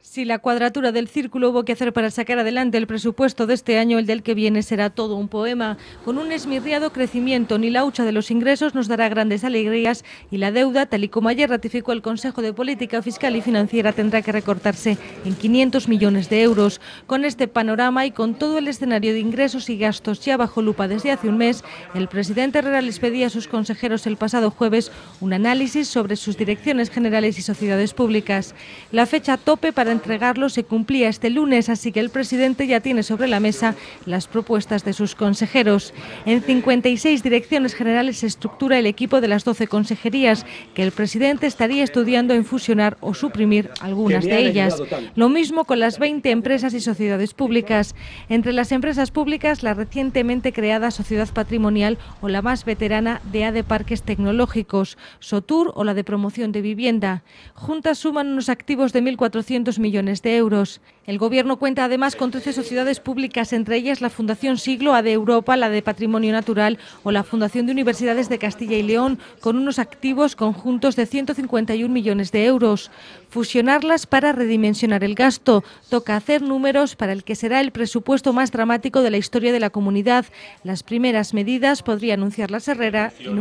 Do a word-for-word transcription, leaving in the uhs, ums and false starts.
Si la cuadratura del círculo hubo que hacer para sacar adelante el presupuesto de este año, el del que viene será todo un poema. Con un esmirriado crecimiento, ni la hucha de los ingresos nos dará grandes alegrías y la deuda, tal y como ayer ratificó el Consejo de Política Fiscal y Financiera, tendrá que recortarse en quinientos millones de euros. Con este panorama y con todo el escenario de ingresos y gastos ya bajo lupa desde hace un mes, el presidente Herrera les pedía a sus consejeros el pasado jueves un análisis sobre sus direcciones generales y sociedades públicas. La fecha tope para entregarlo se cumplía este lunes, así que el presidente ya tiene sobre la mesa las propuestas de sus consejeros. En cincuenta y seis direcciones generales se estructura el equipo de las doce consejerías, que el presidente estaría estudiando en fusionar o suprimir algunas de ellas. Lo mismo con las veinte empresas y sociedades públicas. Entre las empresas públicas, la recientemente creada Sociedad Patrimonial o la más veterana D E A de Parques Tecnológicos, Sotur o la de Promoción de Vivienda. Juntas suman unos activos de mil cuatrocientos millones de euros. El Gobierno cuenta además con trece sociedades públicas, entre ellas la Fundación Siglo, A D Europa, la de Patrimonio Natural o la Fundación de Universidades de Castilla y León, con unos activos conjuntos de ciento cincuenta y un millones de euros. Fusionarlas para redimensionar el gasto. Toca hacer números para el que será el presupuesto más dramático de la historia de la comunidad. Las primeras medidas podría anunciarlas Herrera.